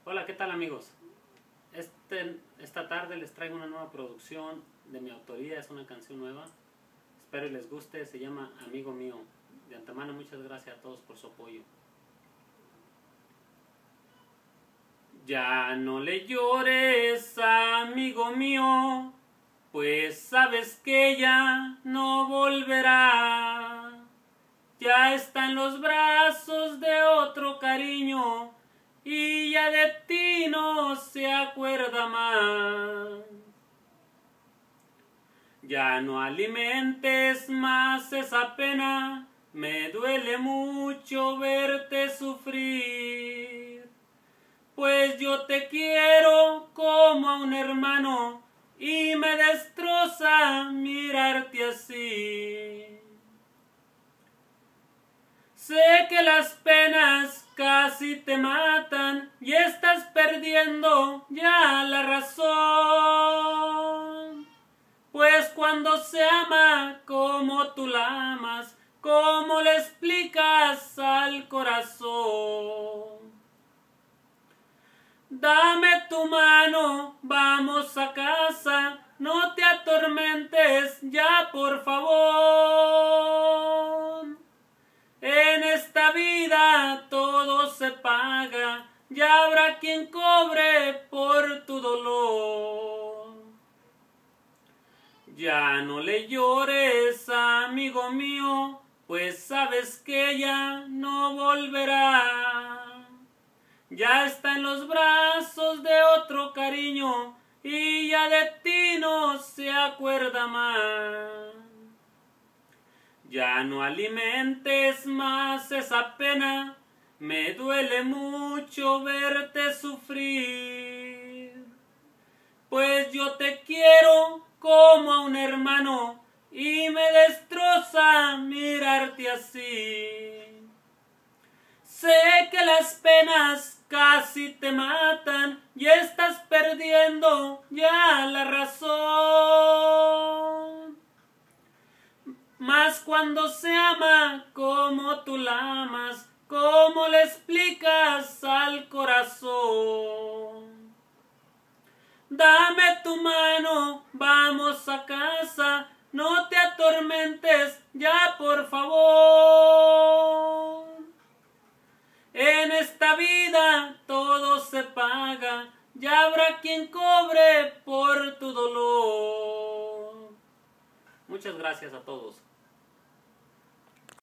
Hola, ¿qué tal amigos? Esta tarde les traigo una nueva producción de mi autoría, es una canción nueva. Espero y les guste, se llama Amigo Mío. De antemano muchas gracias a todos por su apoyo. Ya no le llores, amigo mío, pues sabes que ella no volverá. Ya está en los brazos de otro cariño y ya de ti no se acuerda más. Ya no alimentes más esa pena, me duele mucho verte sufrir. Pues yo te quiero como a un hermano y me destroza mirarte así. Sé que las penas casi te matan y estás perdiendo ya la razón. Pues cuando se ama como tú la amas, ¿cómo le explicas al corazón? Dame tu mano, vamos a casa, no te atormentes ya por favor. En esta vida todo se paga, ya habrá quien cobre por tu dolor. Ya no le llores, amigo mío, pues sabes que ella no volverá. Ya está en los brazos de otro cariño y ya de ti no se acuerda más. Ya no alimentes más esa pena, me duele mucho verte sufrir. Pues yo te quiero como a un hermano y me destroza mirarte así. Sé que las penas casi te matan y estás perdiendo ya la razón. Mas cuando se ama como tú la amas, ¿cómo le explicas al corazón? Dame tu mano, vamos a casa, no te atormentes ya por favor. En esta vida todo se paga, ya habrá quien cobre por tu dolor. Muchas gracias a todos.